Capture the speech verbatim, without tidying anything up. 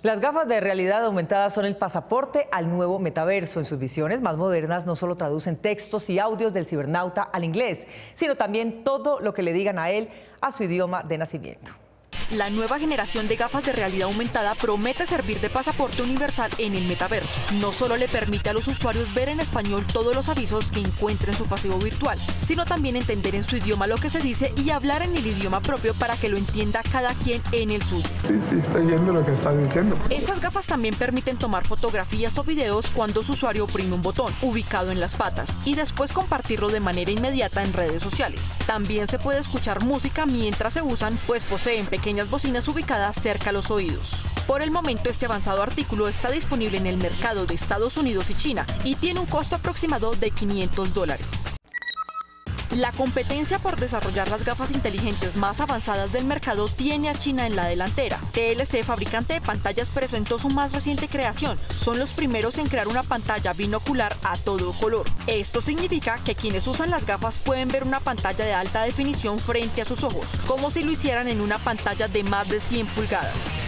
Las gafas de realidad aumentada son el pasaporte al nuevo metaverso. En sus visiones más modernas no solo traducen textos y audios del cibernauta al inglés, sino también todo lo que le digan a él a su idioma de nacimiento. La nueva generación de gafas de realidad aumentada promete servir de pasaporte universal en el metaverso. No solo le permite a los usuarios ver en español todos los avisos que encuentren en su pasivo virtual, sino también entender en su idioma lo que se dice y hablar en el idioma propio para que lo entienda cada quien en el suyo. Sí, sí, estoy viendo lo que estás diciendo. Estas gafas también permiten tomar fotografías o videos cuando su usuario oprime un botón ubicado en las patas y después compartirlo de manera inmediata en redes sociales. También se puede escuchar música mientras se usan, pues poseen pequeñas bocinas ubicadas cerca a los oídos. Por el momento, este avanzado artículo está disponible en el mercado de Estados Unidos y China y tiene un costo aproximado de quinientos dólares. La competencia por desarrollar las gafas inteligentes más avanzadas del mercado tiene a China en la delantera. T L C, fabricante de pantallas, presentó su más reciente creación. Son los primeros en crear una pantalla binocular a todo color. Esto significa que quienes usan las gafas pueden ver una pantalla de alta definición frente a sus ojos, como si lo hicieran en una pantalla de más de cien pulgadas.